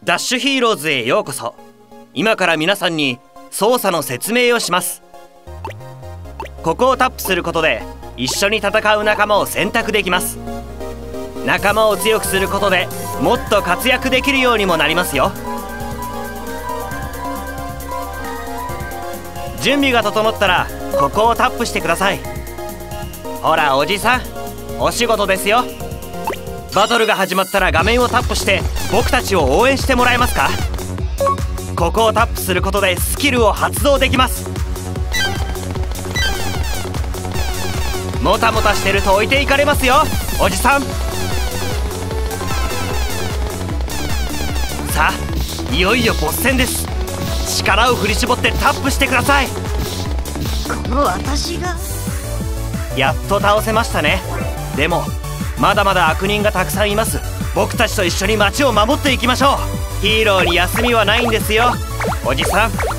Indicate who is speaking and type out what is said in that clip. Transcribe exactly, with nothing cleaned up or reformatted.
Speaker 1: ダッシュヒーローズへようこそ。今から皆さんに操作の説明をします。ここをタップすることで一緒に戦う仲間を選択できます。仲間を強くすることでもっと活躍できるようにもなりますよ。準備が整ったらここをタップしてください。ほらおじさん、お仕事ですよ。バトルが始まったら画面をタップして僕たちを応援してもらえますか？ここをタップすることでスキルを発動できます。もたもたしてると置いていかれますよ、おじさん。さあ、いよいよボス戦です。力を振り絞ってタップしてください。
Speaker 2: この私が
Speaker 1: やっと倒せましたね。でもまだまだ悪人がたくさんいます。僕たちと一緒に街を守っていきましょう。ヒーローに休みはないんですよ、おじさん。